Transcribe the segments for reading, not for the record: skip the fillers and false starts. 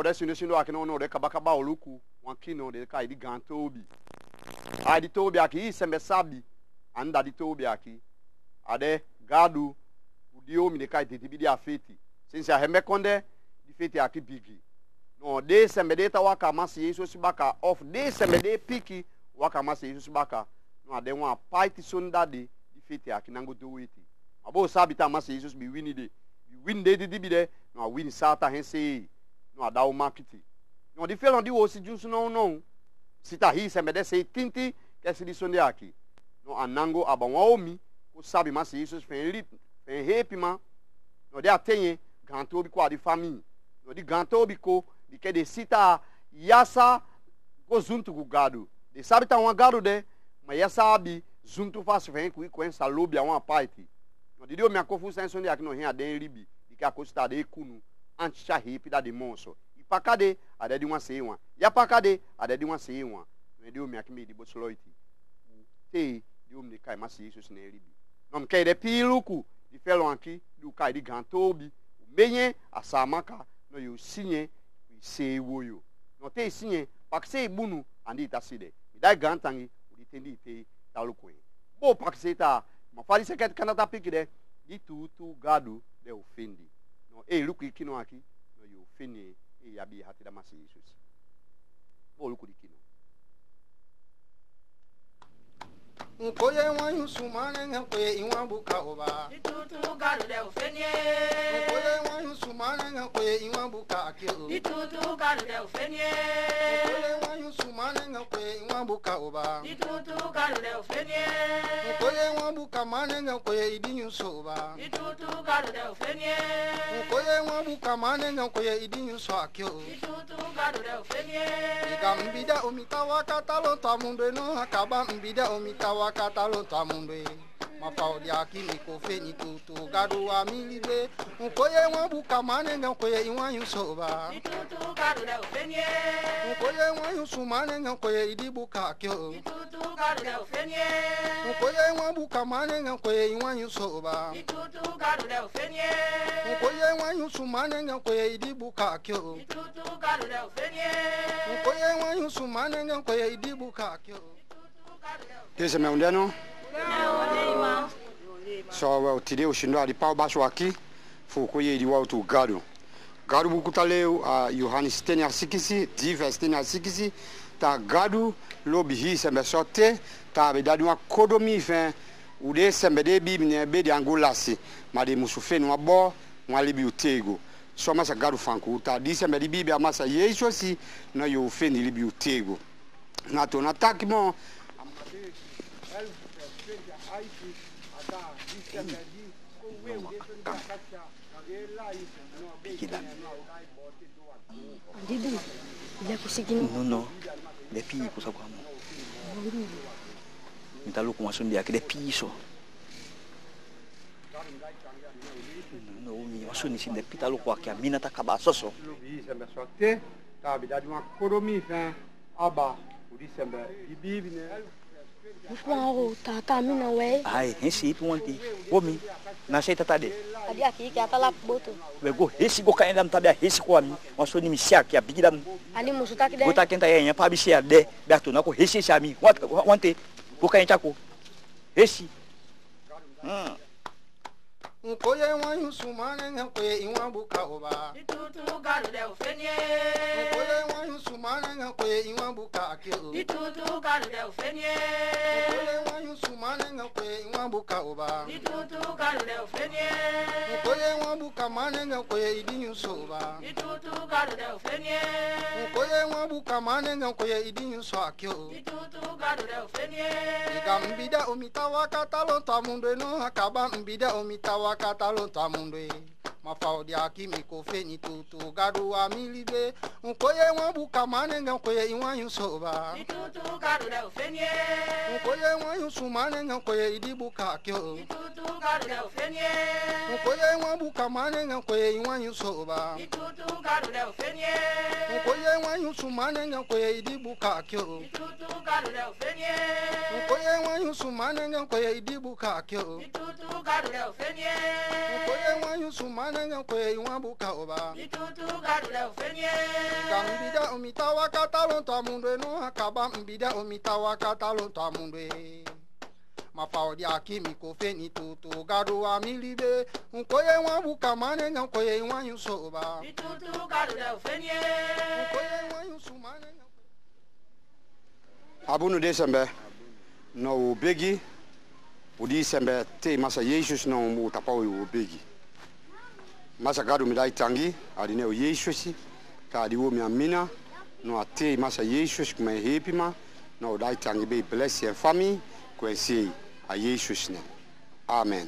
ode sino akino no de kabakaba oluku wankino de kai di gantobi adi tobi aki sembe sabi anda di tobi aki ade gadu udio mi de kai titibi di afeti since ahembe konde di feti aki bigi no de sembe de ta waka masi yeso sibaka off de sembe de piki waka masi yeso sibaka no ade wa paiti sondade di feti aki nango do weti abo sabi ta masi yeso bi wini de win de di bi de no win sata hense no ada o market no di felon di wo si junsu no sita hi sembe de se tinti ke si di sonde aki no anango abawa omi ko sabi masi yeso fen happy ma no de atenye ganto bi kwa di family no di ganto bi ko di ke de sita yasa ko zuntu ku gado de sabi ta wan gado de ma yasa bi zuntu fa se fen ku ensa lobi a wan party no di o mi akofu senso de aki no hin aden ribi di ka ko sta de kunu ancha happy da de monso ipakade adedi wan se wan ya pakade adedi wan se wan no di o mi akimi di bosloiti te di o mi kai ma se Jesus na ribi no mke de piluku di felo anki du kai di gantobi menye asamaka no yo sinye se woyo no te sinye pakse ibunu andi taside idai gantangi udi tendi te talukwe bo pakse ta mafali seket kanata pikide di tutu gadu de ofendi no luku ikino aki no yo ofeni yabi hatida masi Jesus bo luku dikino Nkoye wanyu sumane ngakwe iwambuka oba Ditutu gadu de ofenie Nkoye wanyu sumane ngakwe iwambuka akio Ditutu gadu de ofenie Nkoye wanyu sumane ngakwe iwambuka oba Ditutu gadu de ofenie Nkoye wambuka mane ngakwe idinyu soba Ditutu gadu de ofenie Nkoye wambuka mane ngakwe idinyu so akio Ditutu gadu de ofenie Ika mbida omitawa katalo tamundo no hakaba mbida omitawa katalo tamundo mafao dia kimi ko feni tutu gadu wa milibe nkoye wambuka mane ngakwe iwanyu soba Ditutu gadu de ofenie nkoye wanyu sumane ngakwe idibuka akio Ditutu gadu de ofenie nkoye wambuka mane ngakwe iwanyu soba Ditutu gadu de ofenie nkoye wanyu sumane ngakwe idibuka akio Ditutu gadu de ofenie nkoye wanyu sumane ngakwe idibuka akio Tese me undeno so well today ushindo ali pa baso aki fuko ye di wa tu gado gado bukutaleu Yohanes 10:6 verse 10:6 ta gado lobi hi sembe sote ta be dadu akodomi fin ude sembe de bi ne be di angolasi ma de musufeni wa bo wa libi utego so masa gado fanku ta di sembe di bibi amasa yeso si na yo feni libi utego na to na takimo Didu, dia kusikin. No, depi kusa kamu. Minta lu kumasun dia ke depi so. No, mi masun si depi talu kwa kia mina takabaso so. Lubi sembe sote, ta bidadi wa koromi fin aba, udi sembe bibi ne. Wow, tata mina we. Ai, hesi ipu wanti. Omi, na sei tatade. Adi aqui que ata lá boto. Wego hesi go kaenda mtabia hesi kwa mi. Masoni misiaki ya bigidam. Ali musu tak de. Gota kenta yenya pa bisia de. Berto nako hesi shami. Wante go kaenda ko. Hesi. Nkoye wanyu sumane ngakwe iwambuka oba Ditutu gadu de ofenie Nkoye wanyu sumane ngakwe iwambuka akio Ditutu gadu de ofenie Nkoye wanyu sumane ngakwe iwambuka oba Ditutu gadu de ofenie Nkoye wambuka mane ngakwe idinyu soba Ditutu gadu de ofenie Nkoye wambuka mane ngakwe idinyu so akio Ditutu gadu de ofenie Ika mbida omitawa katalo tamundo no hakaba mbida omitawa katalo tamundo mafao dia kimi ko feni tutu gadu wa milibe nkoye wambuka mane ngakwe iwanyu soba Ditutu gadu de ofenie nkoye wanyu sumane ngakwe idibuka akio Ditutu gadu de ofenie nkoye wambuka mane ngakwe iwanyu soba Ditutu gadu de ofenie nkoye wanyu sumane ngakwe idibuka akio Ditutu gadu de ofenie nkoye wanyu sumane ngakwe idibuka akio Ditutu gadu de ofenie nkoye wanyu sumane manenga kwe iwabuka oba. Itutu gadu le ufenye. Gambida umitawa katalonta mundwe no hakaba mbida umitawa katalonta mundwe. Mafaudi akimi kofeni tutu gadu amilibe. Unkoye iwabuka manenga kwe iwanyuso oba. Itutu gadu le ufenye. Unkoye iwanyuso manenga. Abunu desembe no ubegi udi sembe te masa Jesus no mu tapa ubegi masa gadu mi dai tangi adi ne Jesus ka adi wo mi amina no ate masa Jesus kuma happy ma no dai tangi be bless your family ko sei a Jesus ne amen.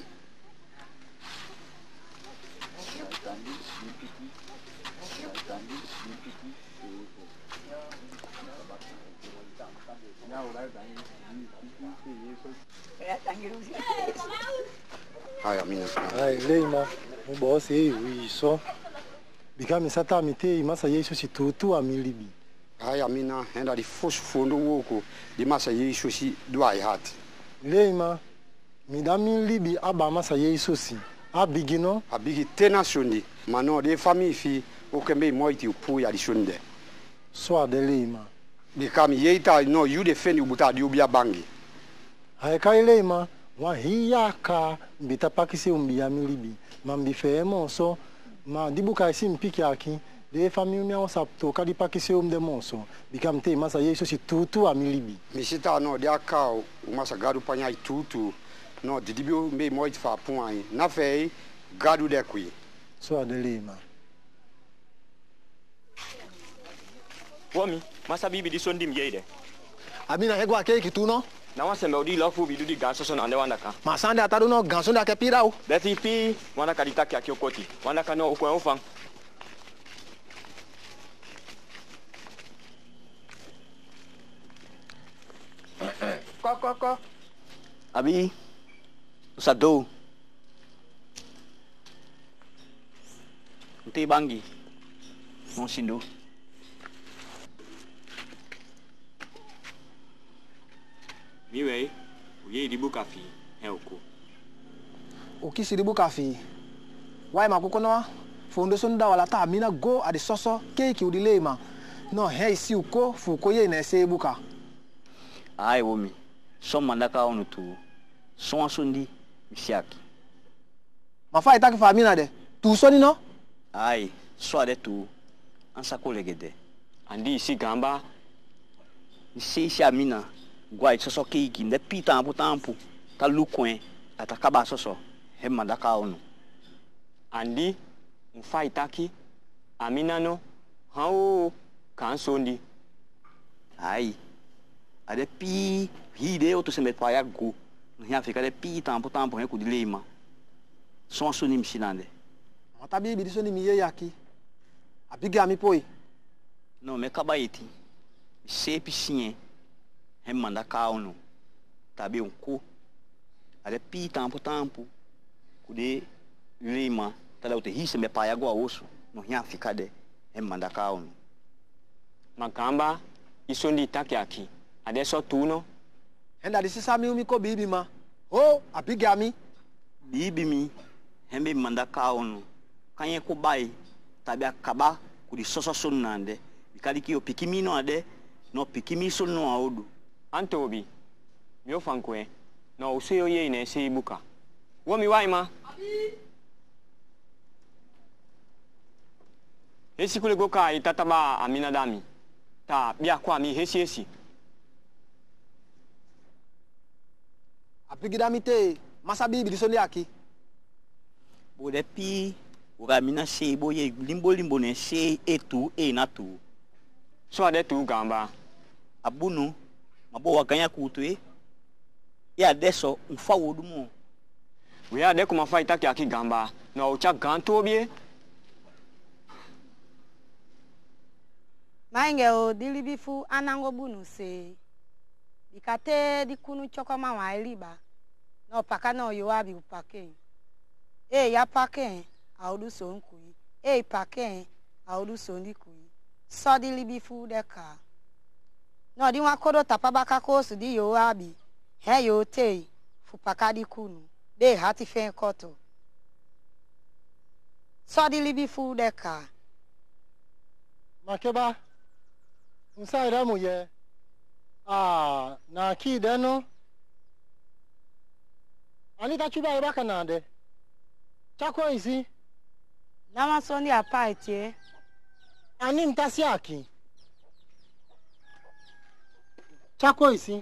Ai amina. Ai leima, o boss aí, isso. Bigami sata mite masa Yesu si tutu amilibi. Ai amina, henda di fosu fondo woko di masa Yesu si duai hat. Leima, mi da milibi aba masa Yesu si. Abigino, abigi tena sundi, mano de famille fi o kembe moiti upu ya di sunde. So de leima. Bikami yeita no you defend ubuta di ubia bangi. Ai kai leima. Wa hiyaka mbita pakisi umbia milibi mambi femo so ma dibuka isi mpiki aki de famille mi on to kadi pakisi umde monso bikamte masa Yesu si tutu a milibi misita no dia kao masa gadu panya tutu no didibio me moit fa point na fei gadu de kui so adelema Wami masa bibi di sondi mjede Amina hegwa keki tu no na wasembe odi lofu bidu di ganso so ande wandaka masande atadu no ganso da ke pirau beti pi wandaka ditaki akiokoti wandaka no uko enfant ko abi usado Nti bangi mon sindo miwe uye dibu kafi heoko ukisiribu kafi wai makuko no fondo so nda wala ta Amina go ade soso keki udilema no he si uko fuko ye na ese buka ai womi so mandaka onu tu so sondi misiaki mafa itaki fa Amina de tu so ni no ai so ade tu ansa kolegede andi si gamba si Amina guai soso keki nde pita tampu ta lukwen atakaba soso he mandaka onu andi mfa itaki Amina no hao kan sondi ai ade pi hide oto sembe pa ya go no Afrika de pi tampo he ku dilema so soni msinande mata bibi so ni miye yaki abiga mi poi no me kabaiti sepi sinye he mandaka onu tabe unko ade pi tampo ku de lema tala ote hise me pa ya go oso no Afrika de he mandaka onu makamba isondi taki aki adesso tuno enda disi sami umi ko bibi ma oh abiga mi bibi mi hembe mandaka onu kanye ko bai tabi akaba kudi soso sonande bikali ki opikimi no ade no pikimi sonno aodu antobi mi ofankwe no useyo ye ina ese ibuka wo mi waima abi esi kule goka itataba Amina dami ta bia kwa mi hesi apigida mite masa bibi so liaki bode pi ura mina se boye limbo ne se etu na tu so ade tu gamba abunu mabo waganya kutu ya deso mfa wodumo we ade kuma fa itaki aki gamba na ucha ganto bie Mainge o dilibifu anango bunu se dikate dikunu chokoma wa eliba no paka no yoabi upake ya pake audu sonkui pake audu sondikui so dilibifu deka no di wakodo tapabaka kosu di yoabi he yo te fu paka dikunu de hati fen koto So di libi fu de ka. Makeba. Nsa ida mu ye. Na ki de no. Ani ta chuba iba kanade. Chako isi. Na ma so ndi apa etie. Ani mtasi aki. Chako isi.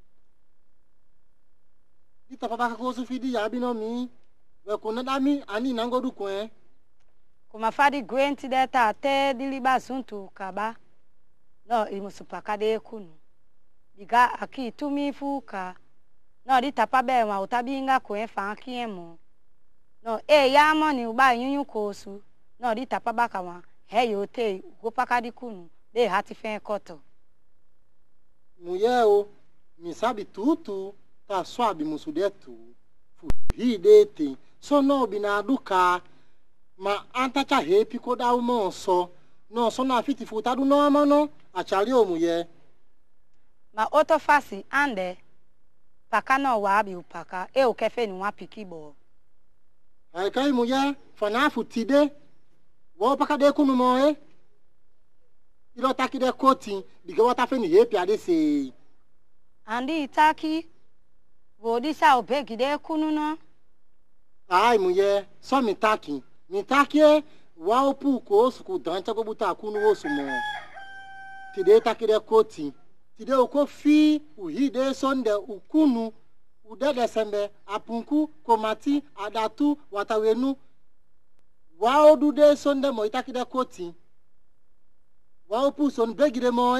Ita papa ko su fidi ya bi no mi. We ko na dami ani nangodu ko Kuma fadi gwenti de ta te di liba suntu kaba. No imusupaka de kunu. Diga aki tumi fuka. No di tapa be ma utabinga ko fa kiemo. No ya moni uba yunyun kosu. No di tapa baka wa. He yo te go paka di kunu. De hati fen koto. Mulher o me sabe tudo tá suave musudetu fuhi dete so no binadu ka ma anta cha hepi ko da umo so no so na fiti futa du no amano achali o mulher Ma oto fasi ande paka no wa abi upaka o kefe ni wa pikibo. ai kai mulher fana futide wo paka de kunu mo ilo taki de koti biga wata fe ni hepi ade se Andi itaki wodi sa obegi de kunu no. ai mulher só me taki wa opu ko suku dancha go buta kunu osu mo tide taki de koti tide oko fi uhide sonde ukunu udede sembe apunku komati adatu watawenu wa odu de sonde mo itaki de koti wa opu son begire mo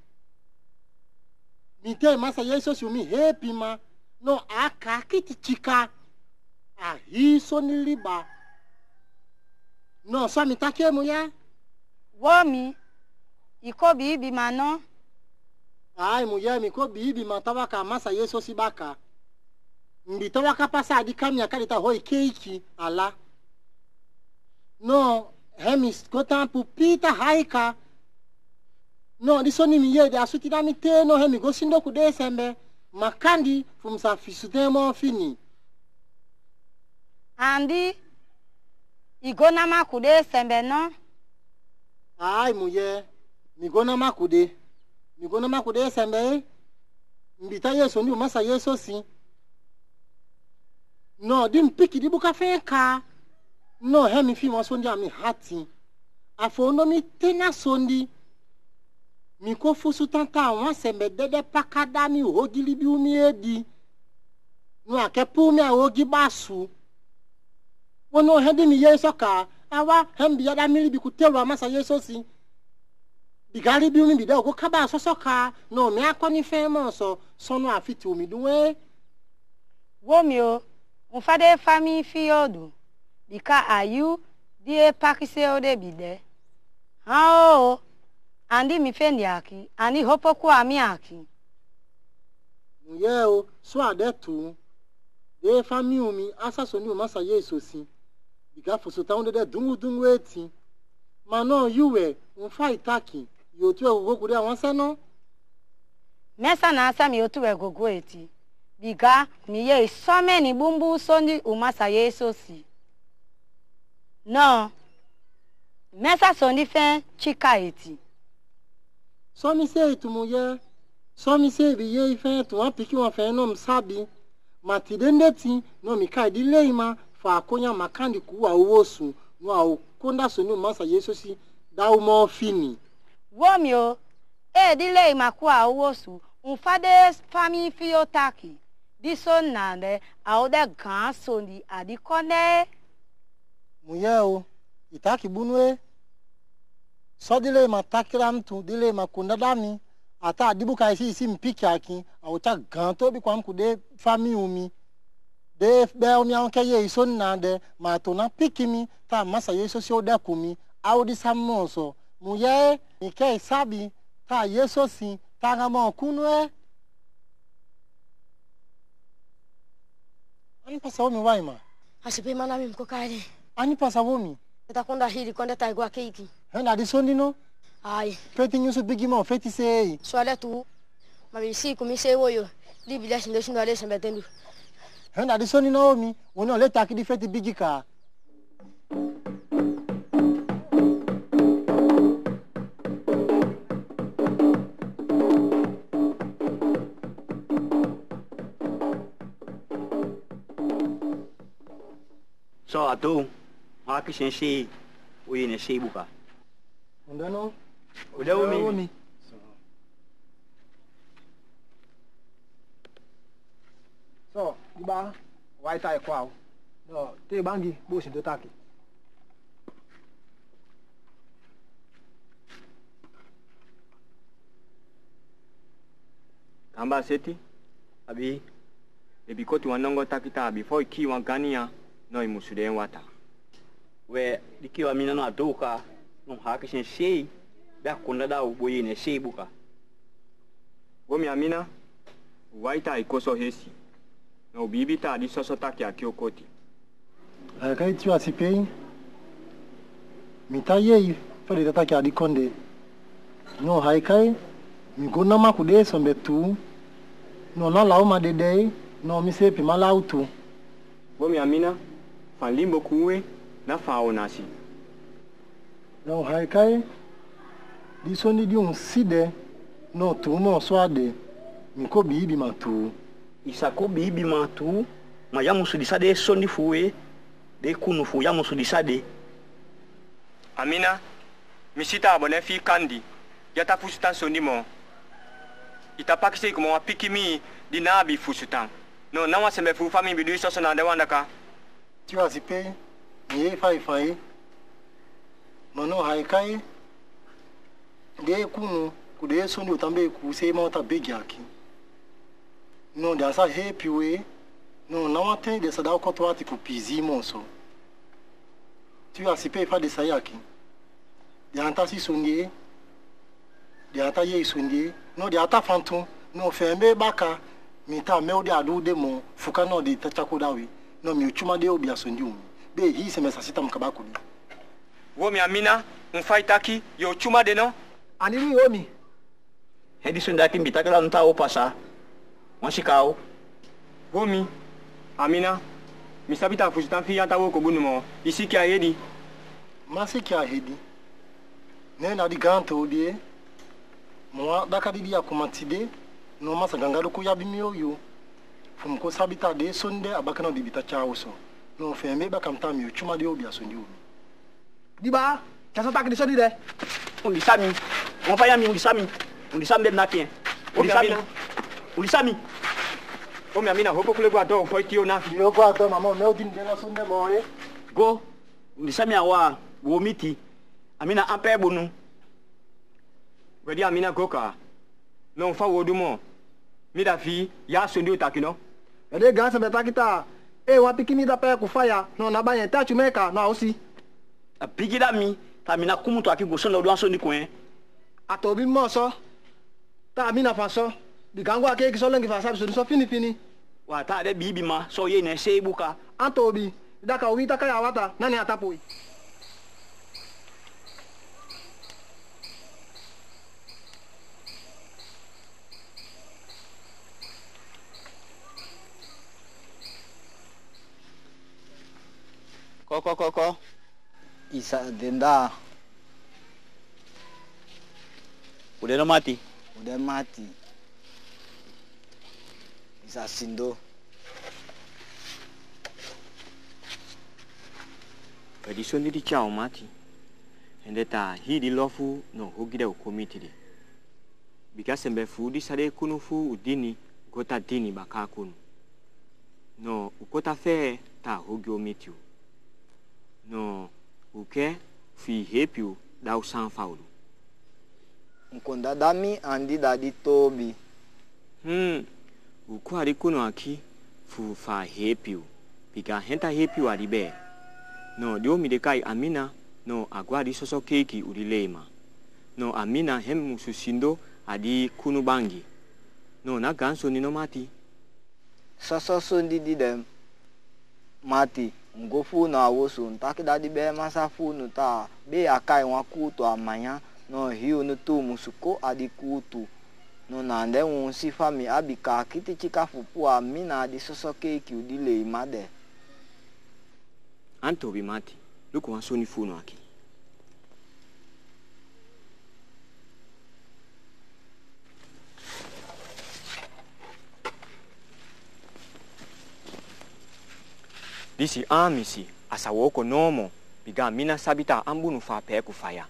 mite masa yeso sumi happy ma no aka kiti chika hi soniliba no so mi take mu ya Womi iko bibi mano. ai mu ya mi ko bibi matawaka masa yeso sibaka mbitawaka pasa adikamya kalita hoi keiki ala no hemis kotan pupita haika no disoni mi yede asuti da mi te no hemi go sindo ku de sembe makandi fumsa fisute mo fini Andi igona makude sembe no. ai muye mi gona makude sembe mbita yeso ndi masa yeso si no dim piki di buka fenka no hemi fi mo sondi ami hati afo no mi tena sondi mi ko fusu tanta wa sembe dede pakada mi hogili bi umi edi no akepu mi ahogi basu wono hedi mi yeso ka awa hembi ya da mili bi kutelu amasa yeso si bigali bi umi bi da go kaba so ka no me akoni femo so no afiti umi duwe Womi o mfade fami fiodu bika ayu die pakise ode bide. Hao andi mi fendi aki andi hopo kwa ami aki. Yeo so adetu de fami umi asa so ni masa yeso si biga foso ta onde de dungu eti ma no yuwe mfa itaki yo tu egogo kuri awon se no Mesa na asa mi otu egogo eti biga mi ye some ni bumbu sondi umasa yeso si no mesa sondi fe chika eti so mi se itumuye so mi se bi ye ife to wa piki wa fe no msabi matidendeti no mi kai dileima fa akonya makandi kuwa owosu no akonda so ni masa yeso si da umo fini Womi o dile imakwa owosu mfade fami fiotaki diso nande aude gan sondi adikone muyeo itaki bunwe so dile matakira mtu dile makunda dami ata adibuka isi mpiki aki aucha gan to bi kwam kude fami umi de be omi anke ye iso nande matona pikimi ta masa yeso si oda kumi audi samoso muye ike sabi ta yeso si ta ngamo kunwe ani pasa omi waima Asipe mana mimi mkokale. ani pasa omi Nitakonda hili konda taigwa keiki. hena disondi no Ai, feti nyusu bigimo feti sei swale tu. Mabisi kumise woyo. Libila shindo shindo ale sembetendu. hena disondi no omi wono leta kidi feti bigika So atu, haki sensei, uye ne sei buka. Undano? Udah umi. So, diba, white eye kwao. No, te bangi, busi ndo taki. Kamba seti, abi, ebi koti wanongo takita before iki wangania no imusude wata. We dikiwa mina no adoka, no haki sensei, bia kunda da uye ne sei buka. Gomi amina, waita ikoso hesi. No bibita di soso taki akiokoti. Kai tu asipei. Mitaye fadi tataki adikonde. No haikai mi gona makude sombe tu. No na lauma dede no mi se pima lautu. Gomi amina, fan limbo kuwe na fao nasi. No haikai di soni di un side no tu mo swade. Mi ko bibi matu. Isako bibi matu, ma ya musu disade sondi fuwe, de kunu fu ya musu disade. Amina, misita abone fi kandi, yata fusutan sondi mo. Ita pakise kumo wa pikimi di nabi fusutan. No, nawa sembe fu fami bidu soso na dewanda ka. Tu asipe, ye fai. Mano haikai, de kunu kude sondi utambe ku se ma ta begi aki. No, dessa arrepio, não até dessa da cotoate com pisi monso. Tu as se pefa de sair aqui. De anta si sonye, de anta ye sonye, no de ata fantum, no fembe baka, mita meu de adu de mon, fuka no de tachakodawi, no mi uchuma de obi asondium. Be hi se mesasita mkabakudi. Womi amina, mfaitaki, yo chuma de no? Anili yomi. Hedi sundaki mbitakala nta opasa. Wansikau. Gomi, amina, misabita fusutan fi yata wo kobunu mo, isi ki ayedi. Masi ki ahedi. Ne na di ganto obie. Mo dakadi dia komantide, no masa gangalo ku yabi mi oyo. Fum ko sabita de sonde abakano di bita chaoso. No fembe bakamta mi chuma de obi asondi obi. Diba, kasa tak di soni de. Ulisami. On fa yami ulisami. Ulisami de nakien. Ulisami. Ulisami. Omi amina hopo kule gwa do fo ti ona. Yo gwa do mama me odin de la sonde mo e. Go. Ulisami awa wo miti. Amina ampe bonu. Wedi amina goka. No fa wodu mo. Mi da fi ya sondi otakino. Ede gansa beta kita. E wa pikimi da pe ku fire no na ba yen ta chumeka no osi. A pigida mi, ta mina kumu to aki goson lo do aso ni kwen. Atobi mo so. Ta amina fa so. Di gango ake ki so lengi fa sabi so fini. Wa ta de bibi ma so ye ne sei buka. Antobi, daka wi ta kaya wata nani atapoi. Koko. Isa denda. Udah mati. Udah mati. Isa sindo. Pedi sondi di chao mati. Endeta hidi lofu no hugide ukomiti di. Bika sembe fu di sade kunu fu udini gota dini baka kunu. No ukota fe ta hugi omitiu. No uke fi hepiu da usan faulu. Nkonda dami andi dadi tobi. Uku ari kuno aki fu fa hepiu. Bika henta hepiu aribe. No dio midekai amina no agwa di soso keki urilema. No amina hem mususindo adi kunu bangi. No na ganso nino mati. Soso sondi di dem. Mati. Ngofu na awoso ntaki dadi be masa funu ta be akai wa kuto amanya no hiu no tu musuko adi kutu no nande won si fami abika kiti chika fupu amina adi soso keki udile imade anto bi mati luko wansoni funu aki Disi amisi asa woko nomo biga mina sabita ambunu fa pe ku faya.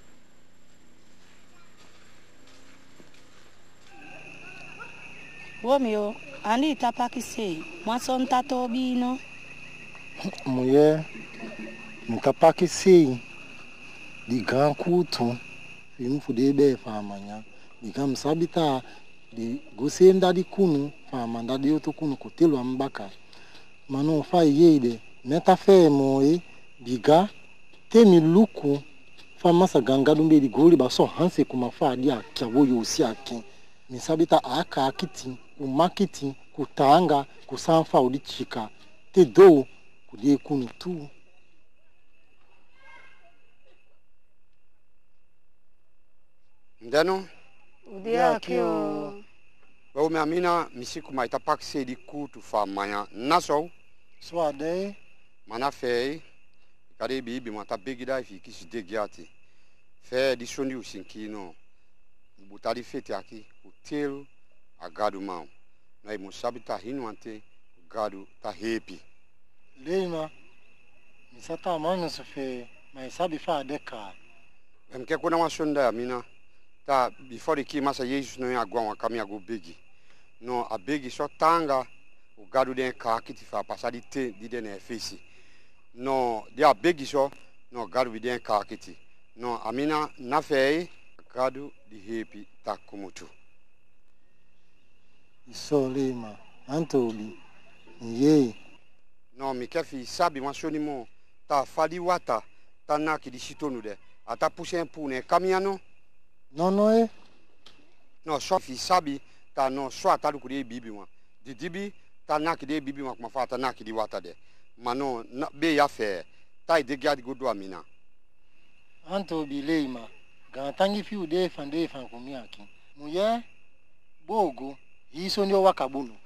Womio, ani tapakise, mwason tato bino. Mulher, não tá para que sei. De gan culto, filho fuder bem para amanhã. De gan sabe tá, de você ainda de cuno, para mandar de outro cuno cotelo ambaca. Mas não faz ele, meta fé moi, biga, temi luco, famasa ganga do meio de goli, ba só hanse como fadia que a voyo se aqui. Me sabe tá a akiti, o marketing, o tanga, o sanfa o de chica, te do kude kunu tu. Ndeno? Udia kio. Wao me amina misiku maita pakse di kutu fa manya. Naso? Swade. Mana fei. Kade bibi mata begida ifi kisi degiati. Fe di sondi usinkino. Butali fete aki hotel agadu mau. Na imusabita hinwante gadu ta happy. Leima, misata mano se fe, mas sabe fa deka. Mke kuna masonda amina. Ta before the key masa Jesus no agwa wa kami ago begi. No a begi so tanga o gadu den ka kiti fa pasadi te di den e face. No dia begi so no gadu bi den ka kiti. No amina na fei gadu di happy ta kumutu. Iso leima, antobi. Ye. No mi kefi sabi masoni mo ta fadi wata ta na ki di sitonu de. Ata pousse un pou ne kamiano. Non. No so fi sabi ta no so ata ku de bibi wa. Di dibi ta na ki de bibi wa kuma fa ta na ki di wata de. Mano na be ya fe ta de gadi godo amina. Anto bileima ga tangi fi ude fande fan ko mi aki. Muye bogo iso ni wakabunu.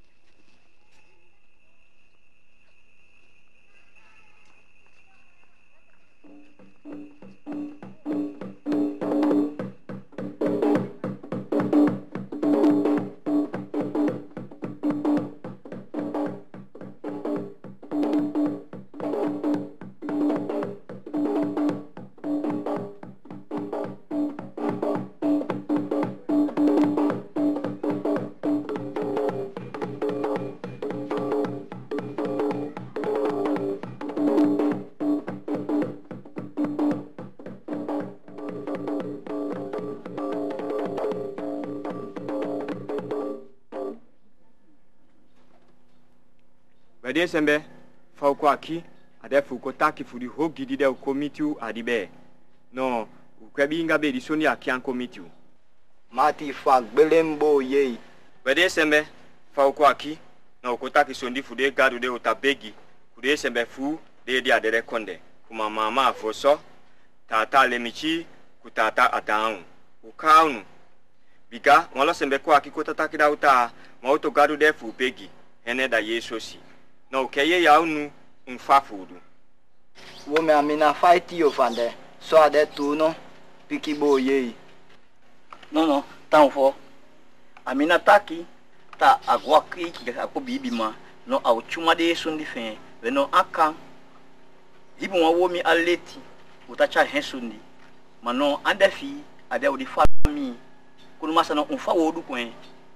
Bade sembe fa ko aki ade fu ko taki fu di hogi di de committee adibe no ukwebi nga be di soni aki an committee mati fa gbelembo ye. Bade sembe fa ko aki no ko taki sondi fu de gadu de utabegi kude sembe fu de di adere konde kuma mama afoso tata lemichi kutata ataun ukaunu biga wala sembe ko aki ko tataki da uta ma auto gadu de fu begi ene da yesosi no keye ya unu mfafudu. Wo me amina fight yo fande. So ade tu no pikibo ye. No, tanfo. Amina taki ta agwa ki ako bibima no au chuma de sundi fe. We no aka. Hibu wa womi aleti utacha hensundi. Mano andefi ade odi fami. Kunu masa no unfa wodu kwen.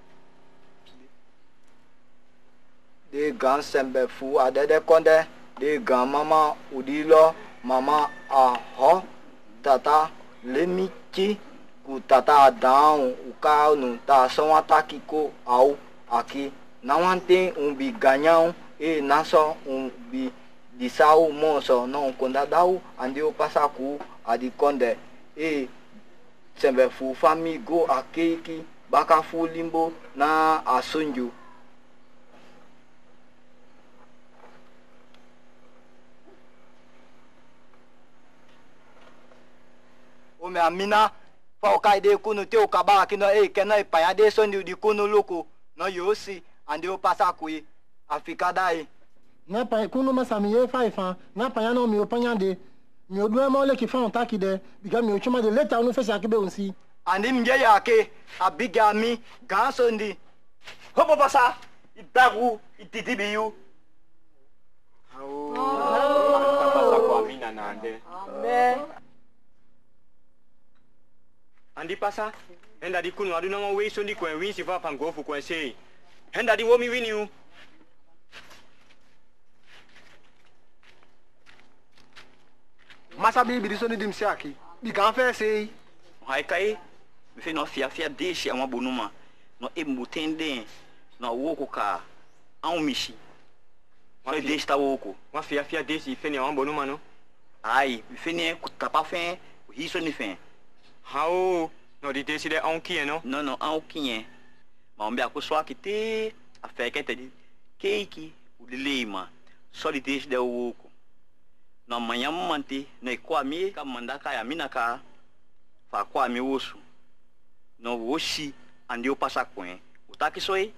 De gan sembe fu adede konde de gan mama udilo mama ho tata lemichi ku tata down ukaunu ta sonwata kiko au aki nawante umbi ganyao e naso umbi disau moso no konda dau andi o pasaku adi konde e sembe fu fami go akeki baka fu limbo na asunju. Ome amina fa okaide kunu te okaba kino kena ipaya de sondi di kunu loko no yosi ande o pasa kui afika dai Na pa kunu masami ye faifa na pa ya no mi opanyande mi odua mo le ki fa ontaki de biga mi ochuma de leta unu fesa kibe unsi andi mje yake abiga mi gan sondi Hopo pasa ibagu itidibiyu. Amen. Andi pasa, henda di kunu aduna ngo weso ndi kwen win si fa pangofu kwen sei. Henda di womi win you. Masa bibi di so ni dim si aki. Bi kan fe sei. Hai kai, me fe no fia desi ama bonuma. No embutende, no woko ka. An mishi. Wa desi ta woko. Wa fia desi fe ni ama bonuma no. Ai, me fe ni kutapa fe, hiso ni fe. How no di desi de an ki no? No, an ki. Ma on be akoso akite, afeke te di keiki o de leima. Só di desi de woko. Na manhã mante na kwami ka mandaka ya minaka fa kwami wosu no woshi andi o passa kwen utaki soi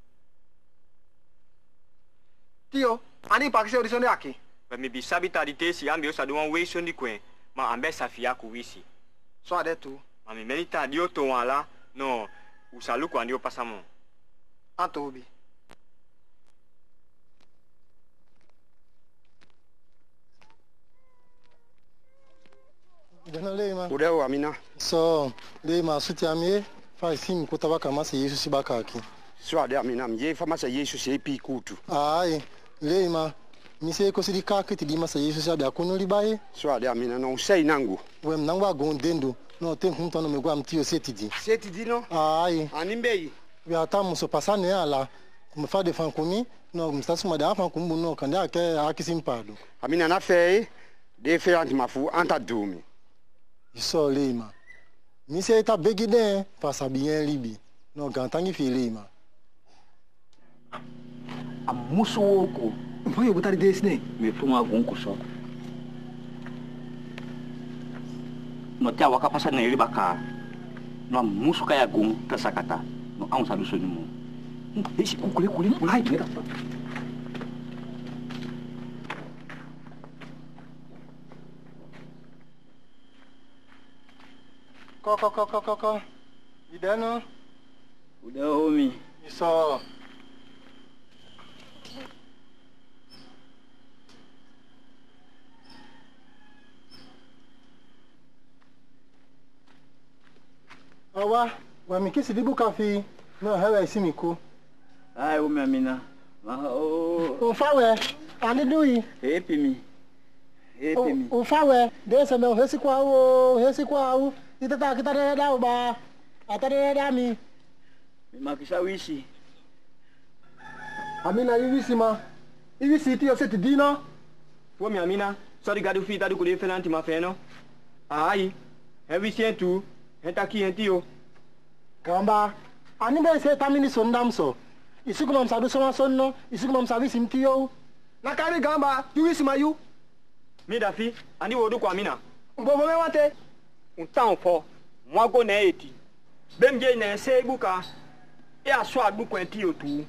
Tio, ani pakise audition yake. Ba mi bisabita di tesi ambi o sadu wan weso ndi kwen ma ambe safia ku wisi. So ade tu. Ma mi melita di o to wala no usaluku andi o passa mo. Antobi. Jana Leima. Udeo Amina. So, Leima suti amie fa sim kutaba kama se Yesu sibaka aki. So ade Amina mje fa masa Yesu se pi kutu. Ai, Leima. Mi se ko sidi ka kiti di masa Yesu sabe akono libaye. So ade Amina no sei nangu. Wem nangwa gondendo no tem hunto no megwa mtio setidi. Setidi no? Ai. Animbei. We atamu so pasane ala. Kumfa de fankumi no mstasu mada fankumu no kanda ke akisimpado. Amina na fe de fe antimafu anta dumi. Iso Leima. Mi se ta begide pasa bien libi. No gantangi fi Leima. Amuso woko. Mfoyo butari desne. Me puma gonko so. No tia waka pasa na riba ka. No amuso kaya gon tasakata. No aun sadu so ni mo. Esse kule mulai tu. Ko. Idano. Udah homie. Iso. Awa, wa mikisi dibu kafi. No, hewa isimiko. Ai, o minha mina. O fawe, ani dui. Epi mi. O fawe, dessa meu resi kwao. Itata kita da ba. Atare da mi. Mi makisha wishi. Amina yiwisi ma. Yiwisi ti o seti dino. Wo mi Amina, sorry gadu fi tadu kule felanti ma feno. Ai, hewi sientu, hentaki hentio. Kamba, ani be se tamini sondamso. Isiku mam sadu soma sonno, isiku mam sabi simtio. Na kari gamba, yiwisi ma yu. Mi dafi, ani wodu kwa Amina. Mbobo me wate. Untan fo, mwago na eti. Bemje na se ibuka. E aso agbu kwenti otu.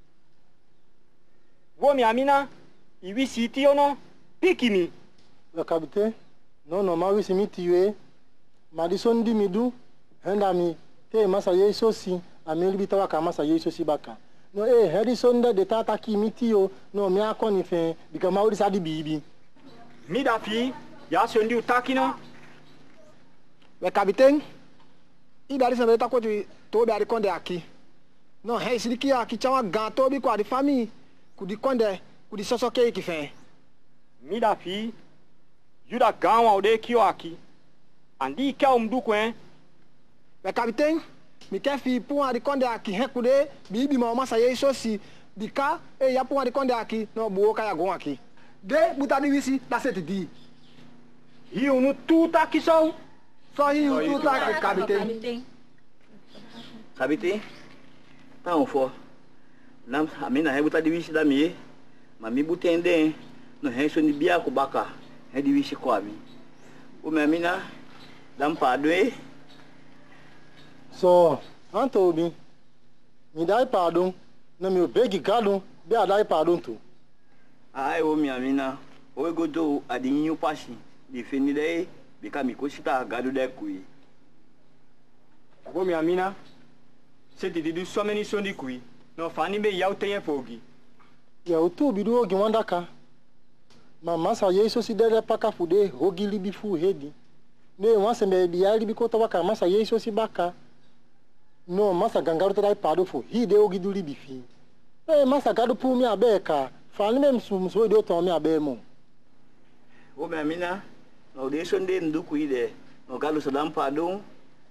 Wo mi Amina, iwi siti ono, piki mi. Le kabite, no ma wisi mitiwe. Madison di midu, henda mi te masa yeso si, ameli bitawa ka masa yeso si baka. No Harrison de tata ki mitio, no mi akoni fe, bika maudi sa di bibi. Mi dafi, ya sondi utaki no. Le capitaine, il a dit que tu tobi ari konde aki. No, hey sidiki aki chawa gan tobi kwa di famille, ku di konde, ku di sosoke ki fe. Mi dafi, yuda ganwa ode kio aki. Andi ka umdu kwen. Le capitaine, mi ke fi pou ari konde aki hekude, bibi ma masa yeso si bika e ya pou ari konde aki no buo ka ya gon aki. De butadi wisi da seti di. Hi unu tuta ki so. So hi unu tuta ki capitaine. Capitaine. Tá um fo. Nam Amina he butadi wisi da mi. Ma mi butende no he so ni bia ko baka. He di wisi ko ami. O me Amina dam padwe. So, Antobi, mi dai pardon, na mi begi gado, be dai pardon tu. Ai o minha mina, o godo adinho pashi, defini dai, bika mi koshita gado de kui. Wo mi Amina, se ti du so many sondi kui, no fani be yau tenye fogi. Ya utu bidu ogi wandaka. Mama sa Yesu si dele paka fude hogi libi fu hedi. Ne wanse me biya libi kota waka masa Yesu si baka. No masa gangaru tadai pado fu hide hogi du libi fi. Masa gado pu mi abeka. Fani me msuo do to mi abemo. O me amina. No de sonde nduku ide. No gado sadam pado.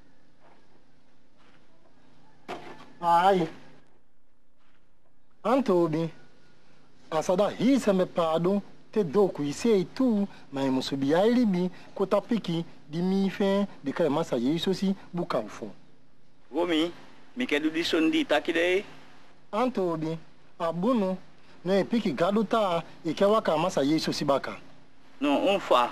Ai. Antobi. Asada hisa me pado. Te doku ise tu mai musubi ailibi kota piki di mi fe de kai masa Yesu si buka ufo. Gomi, mi kedu di sondi takide. Antobi, abuno ne piki gaduta ikewa ka masa Yesu si baka. No, unfa.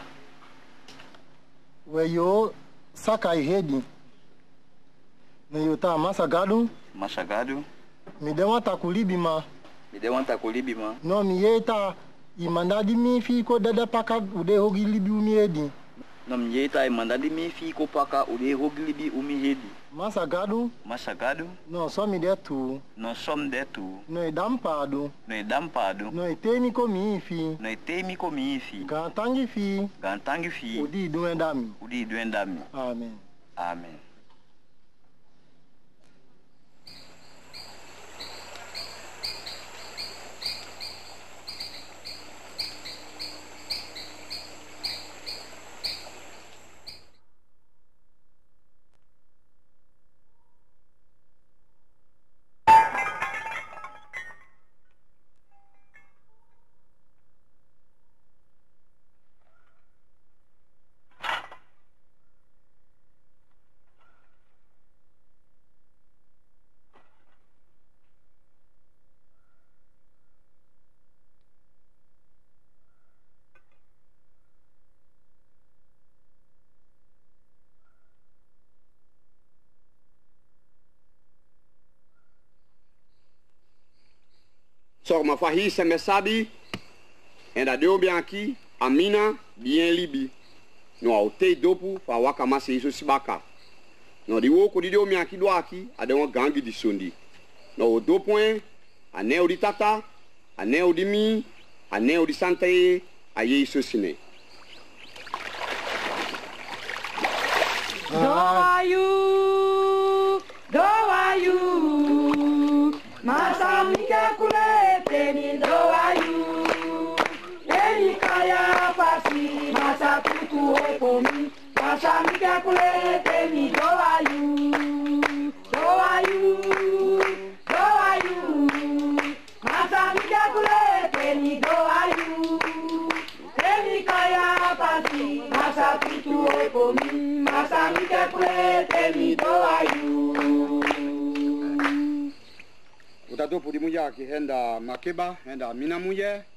Weyo saka ihedi. Ne yota masa gadu? Masa gadu. Mi dewa takulibi ma. Mi dewa takulibi ma. No mi yeta imandadi mi fi ko dada paka ude hogi libi umi hedi. Nam yeta imandadi mi fi ko paka ude hogi libi umi hedi. Masa gadu? Masa gadu? No somi de tu. No som de tu. No edampado. No edampado. No etemi ko mi fi. No etemi ko mi fi. Gantangi fi. Gantangi fi. Udi duendami. Udi duendami. Amen. Amen. So ma fahi sembe sabi enda deu bien aqui amina bien libi no aute dopu fa waka masa Yesu sibaka no di wo ko di deu mi aqui do aqui ade won gangi di sondi no o do point anel di tata anel di mi anel di sante a Yesu sine Do are you Masa mika kule teni do ayu Eni kaya pasi masa tutu ekomi Masa mika kule teni do ayu Masa mika kule teni do ayu Eni kaya pasi masa tutu ekomi Masa mika kule teni do ayu Utatopo di muja ki henda makeba henda mina muye